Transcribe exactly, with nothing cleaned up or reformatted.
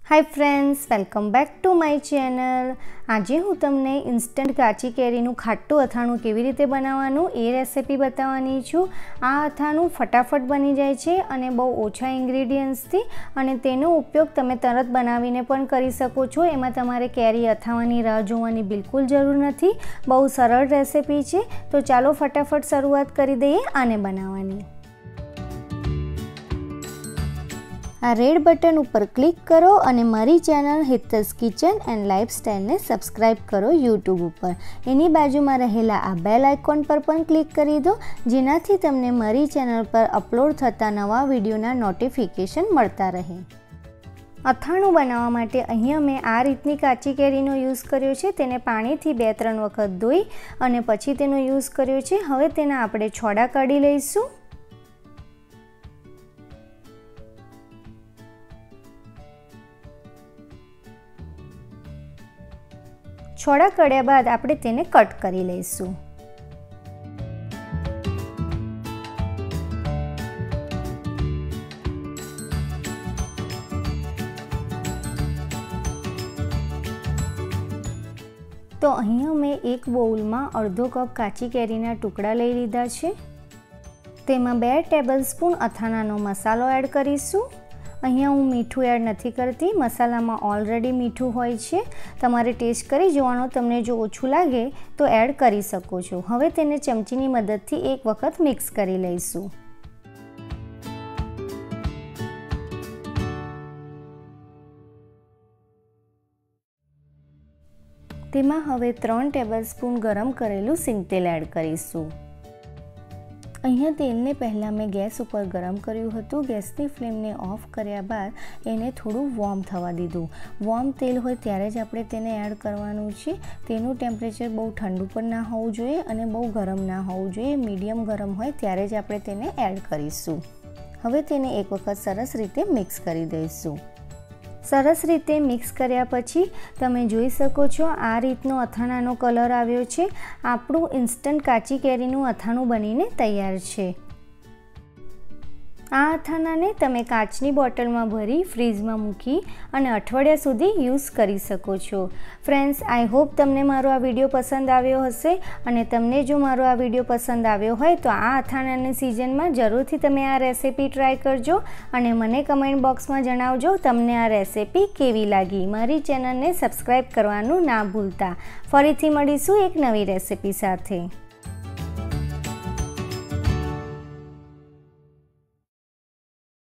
Hi friends, welcome back to my channel. आज हूँ तमने इंस्टंट काची केरीनु खाटू अथाणुं केवी रीते बनाववानुं ए रेसिपी बताववानी छुं। आ अथाणुं फटाफट बनी जाय छे अने बहु ओछा इंग्रेडियंट्सथी अने तेनो उपयोग तमे तरत बनावीने पण करी शको छो। एमां तमारे केरी अथाववानी राह जोवानी बिलकुल जरूर नथी। बहु सरळ रेसिपी छे, तो चालो फटाफट शरूआत करी दईए आने बनाववानी। आ रेड बटन पर क्लिक करो और मारी चैनल हितस किचन एंड लाइफस्टाइल ने सब्सक्राइब करो यूट्यूब पर। एनी बाजू में रहेला आ बेल आइकॉन पर पण क्लिक करी दो, जेनाथी तमने मारी चैनल पर अपलोड थता नवा विडियोना नोटिफिकेशन मळता रहे। अथाणुं बनाववा माटे अहींया मैं आ रीतनी काची केरीनो यूज कर्यो छे। तेने पाणीथी बे त्रण वखत धोई अने पछी तेनो यूज कर्यो छे। हवे तेना आपणे छोड़ा काढी लईशुं। छोड़ा काढ्या बाद आपणे तेने कट करी लईशुं। तो अहींया मैं एक बाउल में अर्धो कप काची केरीना टुकड़ा लई लीधा छे। तेमां बे टेबलस्पून अथाणानो मसालो एड करीशुं। अहींया हूँ मीठू एड नहीं करती, मसाला में ऑलरेडी मीठू होय छे। तमारे टेस्ट करी जोवानो, तमने जो ओछुं लागे तो एड करी शको छो। हवे तेने चमचीनी मददथी एक वखत मिक्स करी लईशुं। तेमां हवे त्रण टेबलस्पून गरम करेलू सींगतेल एड करीशुं। अहींया तेल ने पहला मैं गैस पर गरम कर्युं हतुं। गैसनी फ्लेम ने ऑफ कर्या बाद एने थोड़ुं वॉर्म थवा दीधुं। वॉर्म तेल होय त्यारे ज आपणे तेने एड करवानुं छे। तेनुं टेम्परेचर बहु ठंडू पण ना होवुं जोईए अने बहु गरम ना होवुं जोईए। मीडियम गरम होय त्यारे ज आपणे तेने एड करीशुं। हवे तेने एक वखत सरस रीते मिक्स करी दईशुं। सरस रीते मिक्स कर्या पछी तमे जोई शको छो आ रीतनो अथाणानो कलर आव्यो छे। आपणुं इंस्टंट काची केरीनुं अथाणुं बनीने तैयार छे। आ अथाणाने तमे काचनी बोटल में भरी फ्रीज में मूकी अने अठवाडिया सुधी यूज करी शको छो। फ्रेंड्स, आई होप तमने मारो आ विडियो पसंद आव्यो हशे अने तमने जो मारो आ विडियो पसंद आव्यो होय तो आ अथाणानी सीजन में जरूरथी तमे आ रेसिपी ट्राय करजो अने मने कमेंट बॉक्स में जणावजो तमने आ रेसिपी केवी लागी। मारी चेनल ने सब्सक्राइब करवानुं ना भूलता। फरीथी मळीशुं एक नवी रेसिपी साथे।